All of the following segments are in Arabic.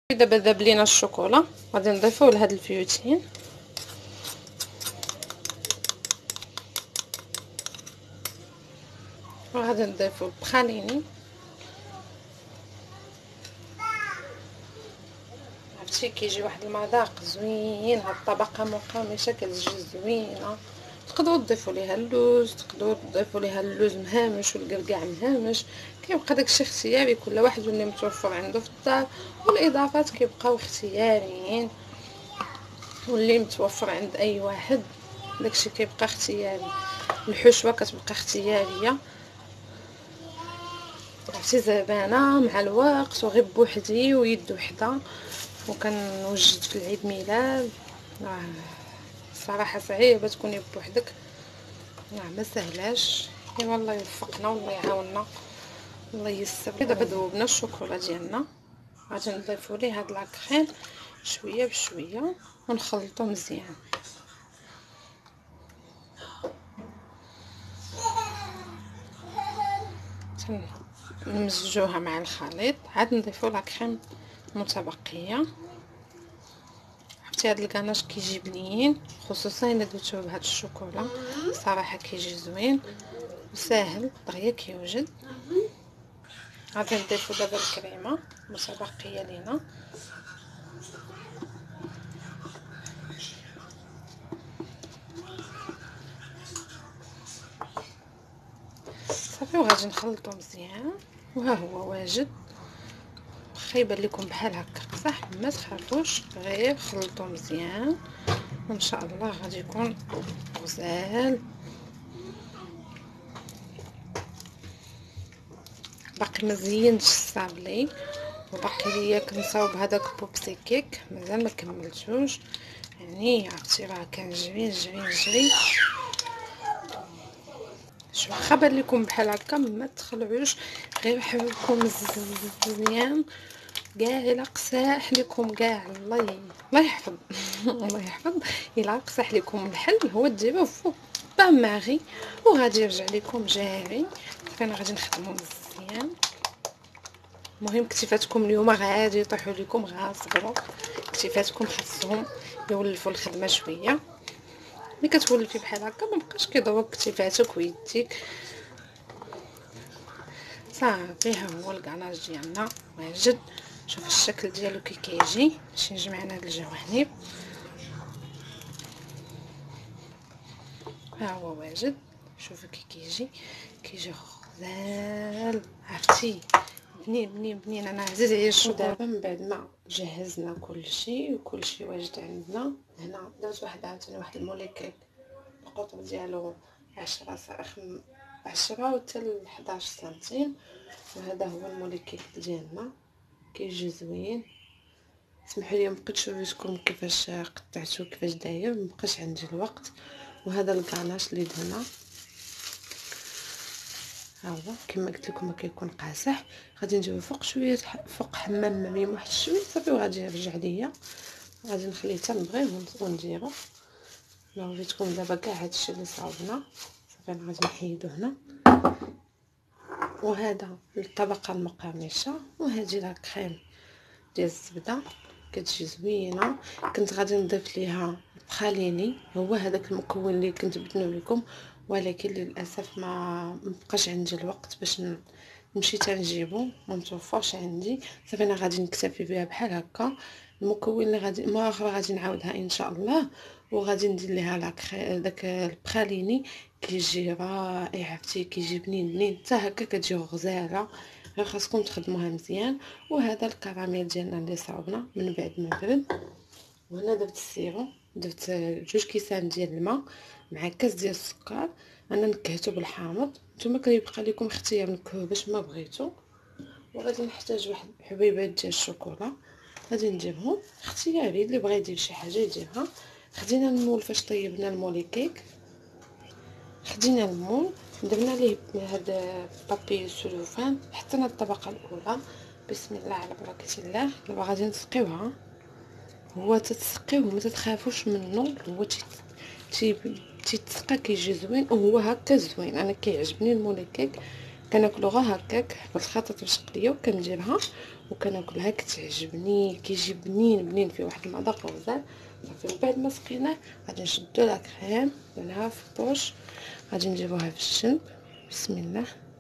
دابا ذاب لينا الشوكولا، غادي نضيفوه لهاد الفيوتين. وغادي نضيفو البخاليني. عرفتي كيجي واحد المذاق زوين، هاد الطبقه مقرمشه كتجي زوينه. تقدروا تضيفوا ليها اللوز، تقدروا تضيفوا ليها اللوز مهامش والقرقاع مهامش، كيبقى داكشي اختياري، كل واحد واللي متوفر عنده في الدار، والاضافات كيبقاو اختياريين، واللي متوفر عند اي واحد داكشي كيبقى اختياري. الحشوه كتبقى اختياريه، عرفتي زبانه مع الوقت وغير بوحدي ويد وحده وكنوجد في العيد ميلاد. صراحه صعيبه تكوني بوحدك، ما سهلاش. ايوا الله يوفقنا والله يعاوننا الله ييسر. دابا ذوبنا الشوكولا ديالنا، غادي نضيفوا ليه هاد لاكريم شويه بشويه ونخلطو مزيان. نمزجوها مع الخليط، عاد نضيفوا لاكريم متبقيه. عرفتي هاد الكناش كيجي بنين، خصوصا الا درتوه بهاد الشوكولا، صراحه كيجي زوين وساهل دغيا كيوجد. غادي نضيفو دابا الكريمه متبقيه لينا، صافي وغادي نخلطو مزيان. وها هو واجد، واخا يبان لكم بحال هكا صح ما تخافوش، غير خلطو مزيان وان شاء الله غادي يكون غزال. باقي ما زينتش الصابلي، وباقي ليا كنصاوب هذاك بوبسي كيك مازال ما كملتوش، يعني عرفتي راه كان جري جري جري. شو واخا بان لكم بحال هكا ما تخلعوش، غير حركوا مزيان كاع الا قساح لكم كاع الله يحفظ الله يحفظ. الا قساح لكم الحل هو ديروه فوق بان ماغي وغادي يرجع لكم جاري. انا غادي نخدمو مزيان. المهم كتيفاتكم اليوم غادي يطيحوا لكم، غاصبروا كتيفاتكم خاصهم يولفوا الخدمه شويه. ملي كتولفي بحال هكا ما بقاش كيضرك كتيفاتك ويديك. صافي ها هو الكناج ديالنا واجد. شوف الشكل ديالو كي كيجي، باش نجمعنا هاد الجوانب. ها هو واجد، شوفوا كي كيجي غزال، عرفتي بنين بنين بنين. انا عزيز عليا الشوكولا. دابا من بعد ما جهزنا كلشي وكلشي واجد عندنا هنا، درت عاوتاني واحد الموليكيك القطر ديالو 10 وحتى ل 11 سنتيم. وهذا هو الموليكيك ديالنا كيجي زوين. سمحوا لي مبقيتش وريتكم كيفاش قطعته كيفاش داير، مبقاش عندي الوقت. وهذا الكاناش اللي دهنا ها هو كما قلت لكم كيكون قاصح. غادي نديرو فوق شويه فوق حمام مريم واحد شويه صافي وغادي يرجع ليا. غادي نخليه حتى نبغيه ونديرو. لا وريتكم دابا كاع هادشي اللي صاوبنا صافي. انا غادي نحيدو هنا. وهذا الطبقه المقرمشه، وهذه لا كريم ديال الزبده كتجي زوينه. كنت غادي نضيف ليها البخاليني، هو هذاك المكون اللي كنت بنو لكم، ولكن للاسف ما بقاش عندي الوقت باش نمشي تنجيبو، ما متوفرش عندي. صافي انا غادي نكتفي بها بحال هكا. المكون اللي غادي مره اخرى غادي نعاودها ان شاء الله، وغادي ندير ليها داك البخاليني كيجي رائع. عرفتي كيجي بنين بنين حتى هكا كتجي غزاله، غير خاصكم تخدموها مزيان. وهذا الكراميل ديالنا اللي صاوبنا من بعد ما برد. وهنا درت السيرو، درت 2 كيسان ديال الماء مع كاس ديال السكر. انا نكهته بالحامض، نتوما كيبقى لكم اختيار نكهوه باش ما بغيتو. وغادي نحتاج واحد حبيبات ديال الشوكولا، غادي نديرهم اختياري، اللي بغى يدير شي حاجه يديرها. خدينا المول فاش طيبنا الموليكيك، خدينا المول درنا ليه هذا بابي سلوفان، حطينا الطبقه الاولى. بسم الله على بركه الله. دابا غادي نسقيوها. هو تتسقيوه ما تتخافوش منه، هو تيتسقى كيجي زوين، وهو هكا زوين. انا كيعجبني الموليكيك كناكلوها هكاك بالخلطه بالشقليه، وكنجيبها وكناكلها كتعجبني، كيجي بنين بنين فيه واحد المذاق غزال. صافي من بعد ما سقيناه غادي نشدو لا كريم درناها في الطوش، غادي نجيبوها في الجنب. بسم الله.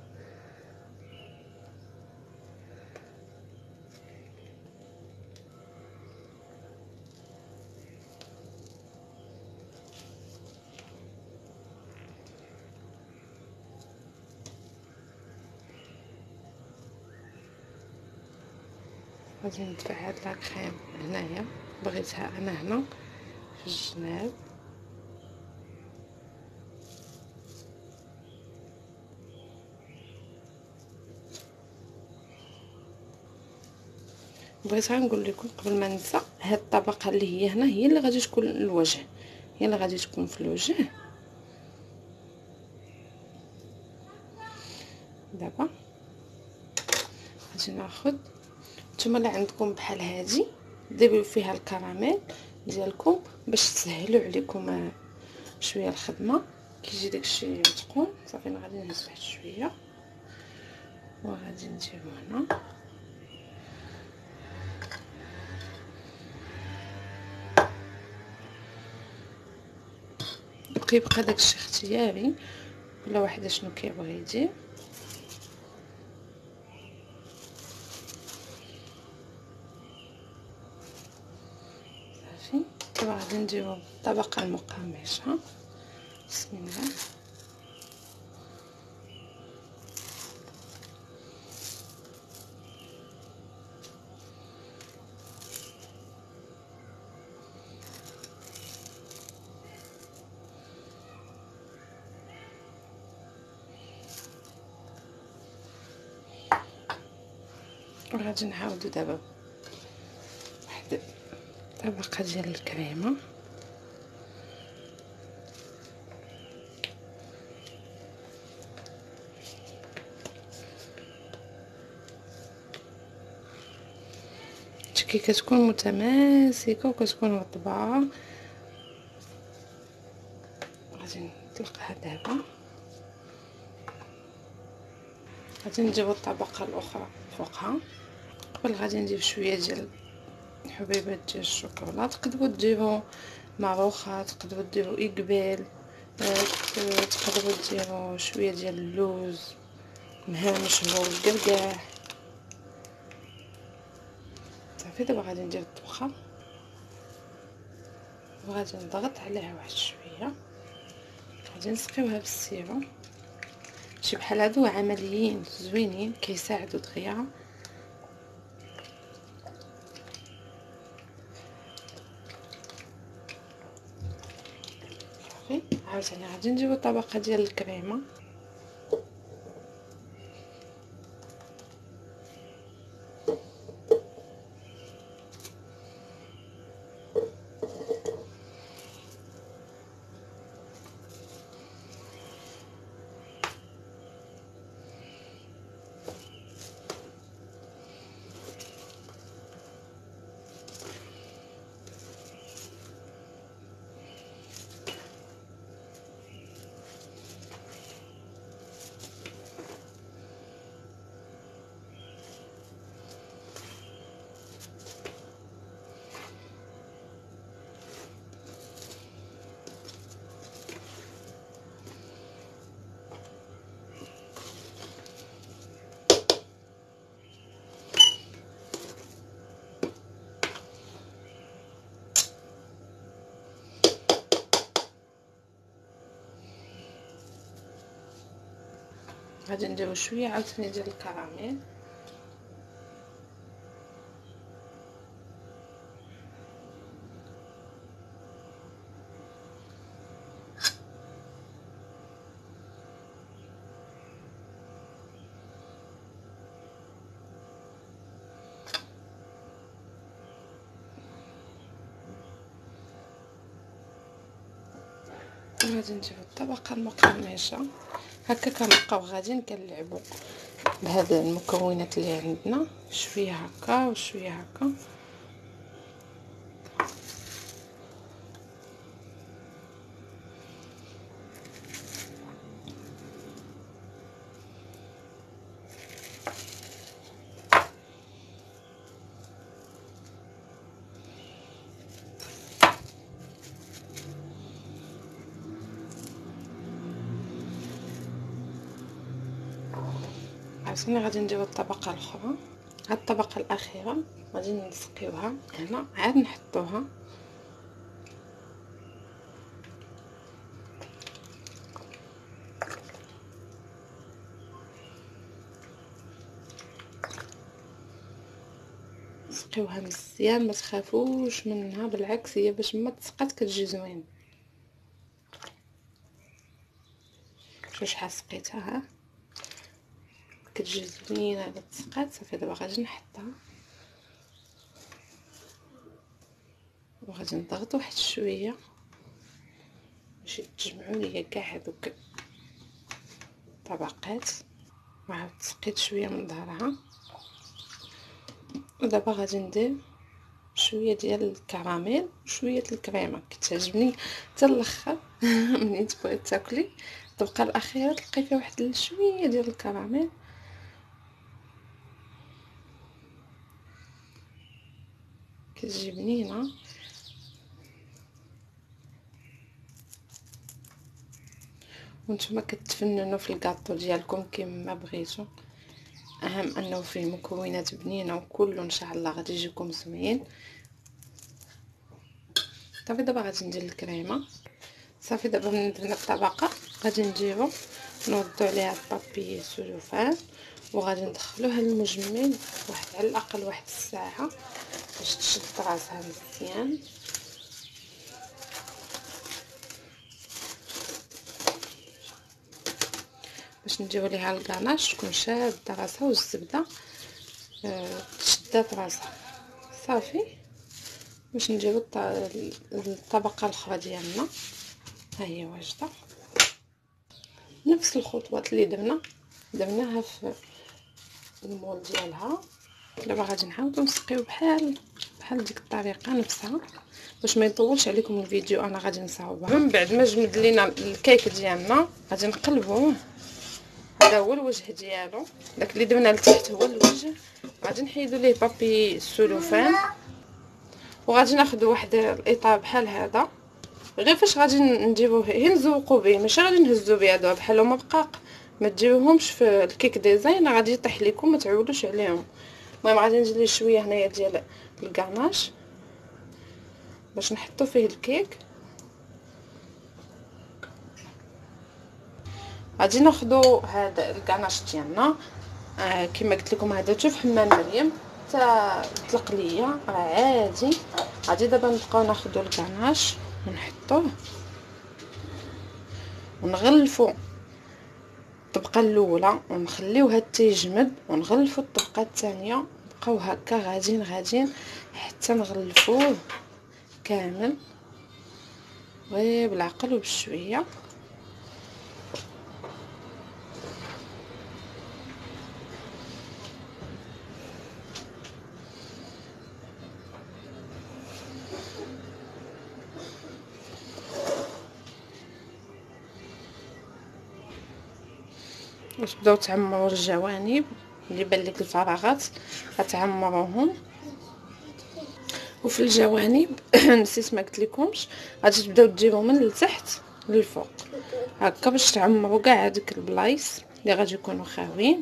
غادي ندفع هاد لا كريم هنايا، بغيتها انا هنا في الجناب. بغيت غير نقول لكم قبل ما ننسى، هاد الطبقه اللي هي هنا هي اللي غادي تكون الوجه، هي اللي غادي تكون في الوجه. دابا غادي ناخذ، نتوما اللي عندكم بحال هادي ديروا فيها الكراميل ديالكم باش تسهلوا عليكم شويه الخدمه، كيجي داكشي متقون. صافي انا غادي نهز واحد شويه وغادي نديرو هنا، وكيبقى داكشي اختياري كل واحد شنو كيبغي يدير. صافي دابا غادي نديرو الطبقه المقرمشه. بسم الله. وغادي نعاودو دابا واحد طبقه ديال الكريمه، كي كتكون متماسكه وكتكون رطبه. غادي نطلقها دابا، غادي نجيبو الطبقه الاخرى فوقها. قبل غادي ندير شويه ديال الحبيبات ديال الشوكولا، تقدروا ديروا ماروخه، تقدروا ديروا اقبال، تقدروا ديروا شويه ديال اللوز مهرمش هو والقرقاع. صافي دابا غادي ندير الطبخه وغادي نضغط عليها واحد شويه، غادي نسقيوها بالسيرو. شي بحال هادو عمليين زوينين كيساعدوا دغيا. صافي عاوتاني غادي نديرو طبقه ديال الكريمه، غادي نديرو شويه عاوتاني ديال الكراميل. غادي نديرو الطبقه المقرمشه. هكا كنبقاو غاديين كنلعبوا بهاد المكونات اللي عندنا، شويه هكا وشويه هكا. ثاني غادي نديرو الطبقه الاخرى. هاد الطبقه الاخيره غادي نسقيوها هنا، عاد نحطوها نسقيوها مزيان، ما تخافوش منها، بالعكس هي باش ما تسقط كتجي زوين. شوف شحال سقيتها، ها كتجي زوينه هاد تسقات. صافي دابا غادي نحطها وغادي نضغط واحد شويه باش يتجمعوا ليا كاع هذوك الطبقات. وعاود سقيت شويه من ظهرها. ودابا غادي ندير شويه ديال الكراميل وشويه الكريمه، كتعجبني حتى الاخر منين تبغي تاكلي الطبقه الاخيره تلقي فيها واحد شويه ديال الكراميل. كتجي بنينه. وانتم كتفننوا في الكاطو ديالكم كما بغيتو، اهم انه فيه مكونات بنينه وكله ان شاء الله غادي يجيكم زوين. صافي دابا غادي ندير الكريمه. صافي دابا من درنا الطبقه غادي نديرو نوضو عليها البابي سلوفان وغادي ندخلوها للمجمد واحد على الاقل واحد الساعه باش تشد راسها مزيان. باش نديرو ليها الكاناش تكون شاده راسها والزبده تشدات راسها. صافي باش نديرو الطبقه الاخرى ديالنا ها هي واجده. نفس الخطوات اللي درناها في المول ديالها. دابا غادي نعاودو نسقيو بحال ديك الطريقه نفسها باش ما يطولش عليكم الفيديو. انا غادي نصاوبها من بعد ما جمد لينا الكيك ديالنا غادي نقلبوه. هذا هو الوجه ديالو، داك اللي درنا لتحت هو الوجه. غادي نحيدو ليه بابي سولوفان وغادي ناخذ واحد الاطار بحال هذا. غير فاش غادي نديروه غير نزوقو به، ماشي غادي نهزو به هذا بحال هما بقاق. ما ديروهمش في الكيك ديزاين غادي يطيح لكم، ما تعولوش عليهم. المهم غادي ندير ليه شويه هنايا ديال الكاناش باش نحطو فيه الكيك. غادي ناخذو هذا الكاناش ديالنا كما قلت لكم هذا في حمام مريم حتى طلق ليا راه عادي. غادي دابا نبقاو ناخذو الكاناش ونحطوه ونغلفو الطبقه الاولى ونخليوها حتى يجمد ونغلفو الطبقه الثانيه. نبقاو هكا غاديين حتى نغلفوه كامل غير بالعقل وبالشويه. باش تبداو تعمروا الجوانب اللي بان لك الفراغات غتعمروهم. وفي الجوانب نسيت ما قلت لكمش غادي تبداو ديروا من التحت للفوق هكا باش تعمروا كاع هذيك البلايص اللي غادي يكونوا خاويين.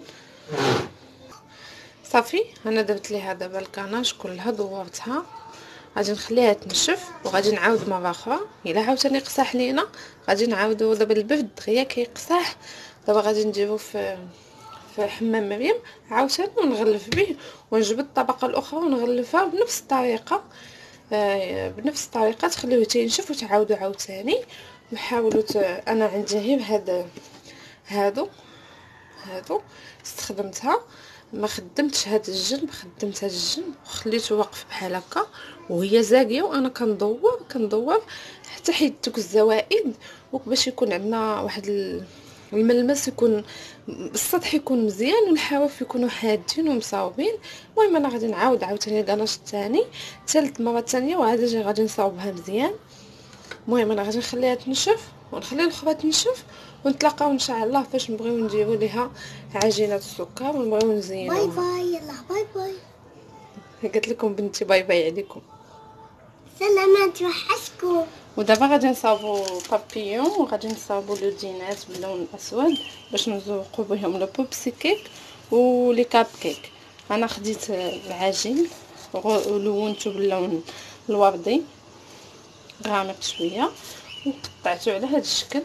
صافي انا درت ليها دابا الكاناش كلها دورتها. غادي نخليها تنشف وغادي نعاود مره اخرى. الا عاوتاني قصاح لينا غادي نعاودو دابا البرد دغيا كيقصاح. دابا غادي نديرو في حمام مريم عاوتاني ونغلف به ونجبد الطبقه الاخرى ونغلفها بنفس الطريقه. بنفس الطريقه تخليوه تينشف وتعاودو عاوتاني. وحاولوا انا عندي غير هادو استخدمتها، ما خدمتش هاد الجنب، خدمت هاد الجنب وخليته واقف بحال هكا وهي زاقيه وانا كندور حتى حيدت دوك الزوائد وباش يكون عندنا واحد الملمس، يكون السطح يكون مزيان والحواف يكونوا حادين ومصاوبين. المهم انا غادي نعاود عاوتاني الكاناش الثاني ثالث مره ثانيه وعاد غادي نصاوبها مزيان. المهم انا غادي نخليها تنشف ونخلي الاخرى تنشف ونتلاقاو ان شاء الله فاش نبغيو نديرو ليها عجينه السكر ونبغيو نزينوها. باي باي. يلا باي باي. قلت لكم بنتي باي باي عليكم. سلامات وحشكم. ودابا غادي نصاوبو بابيون وغادي نصاوبو لودينات باللون الاسود باش نزوقو بهم لو بوبسي كيك ولي كاب كيك. انا خديت العجين ولونته باللون الوردي غامق شويه وقطعته على هذا الشكل.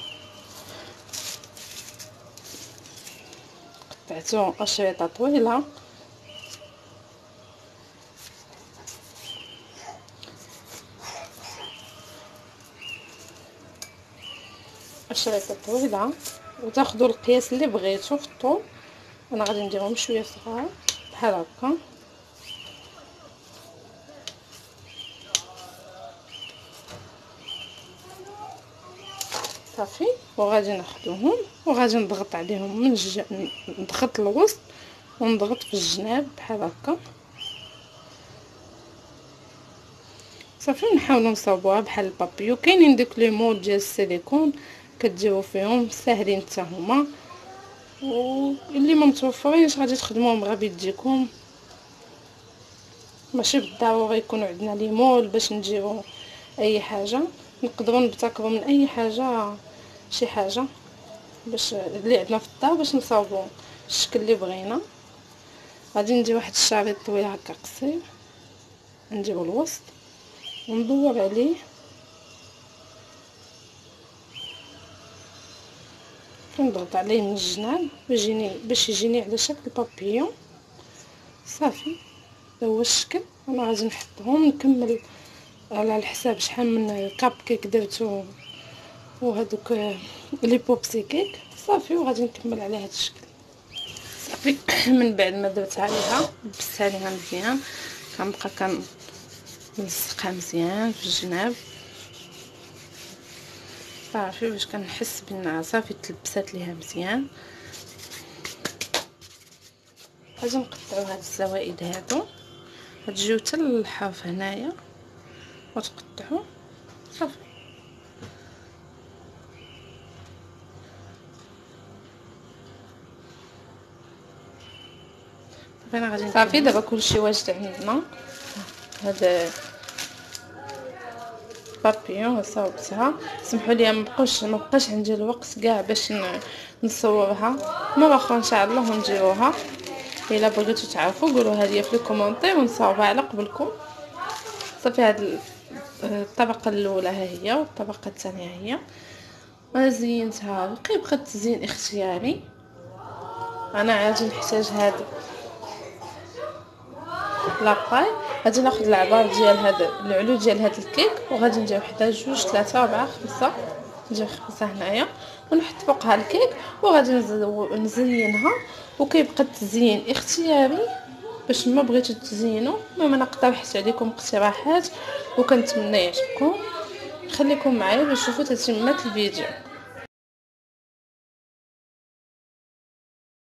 قطعته اشرطه طويله وتاخذوا القياس اللي بغيتو في الطول. انا غادي نديرهم شويه صغار بحال هكا صافي. وغادي ناخذوهم وغادي نضغط عليهم من نضغط الوسط ونضغط في الجناب بحال هكا صافي. نحاولوا نصاوبوها بحال البابيو. كاينين ديك لي مول ديال السيليكون كديروا فيهم ساهلين حتى هما، واللي ما متوفرينش غادي تخدموهم غير بيديكم، ماشي بالضروره يكونوا عندنا لي مول باش نديروا اي حاجه. نقدروا نبتكروا من اي حاجه شي حاجه باش اللي عندنا في الدار باش نصاوبوا الشكل اللي بغينا. غادي ندير واحد الشريط طويل هكا قصير نديرو الوسط وندور عليه كنضغط عليه من الجناب باش يجيني على شكل بابيون صافي. هذا هو الشكل. انا غادي نحطهم نكمل على الحساب شحال من كاب كيك درتو وهذوك لي بوبسي كيك صافي. وغادي نكمل على هذا الشكل صافي. من بعد ما درت عليها لبست عليها مزيان كنبقى كنلصقها مزيان في الجناب صافي باش كنحس بانها صافي تلبسات ليها مزيان. غادي نقطعوا هاد الزوائد هادو غتجيو حتى للحرف هنايا وتقطعوا صافي. انا غادي صافي. دابا كلشي واجد عندنا. هذا بابيون صاوبتها. سمحوا لي ما بقاش عندي الوقت كاع باش نصورها. مره اخرى ان شاء الله نديروها. الا بغيتوا تعرفوا قولوا لي في الكومونتير ونصاوبها على قبلكم صافي. هاد الطبقه الاولى ها هي والطبقه الثانيه هي. انا زينتها كيبقى التزيين اختياري. انا غادي نحتاج هذا لاباي. غادي ناخذ العبار ديال هذا العلو ديال هذا الكيك وغادي ندير وحده جوج ثلاثه اربعه خمسه. ندير خمسه هنايا ونحط فوقها الكيك وغادي نزينها. وكيبقى التزيين اختياري باش ما بغيتو تزينوا. المهم انا اقترحت عليكم اقتراحات وكنتمنى يعجبكم. خليكم معايا باش تشوفوا تتمات الفيديو.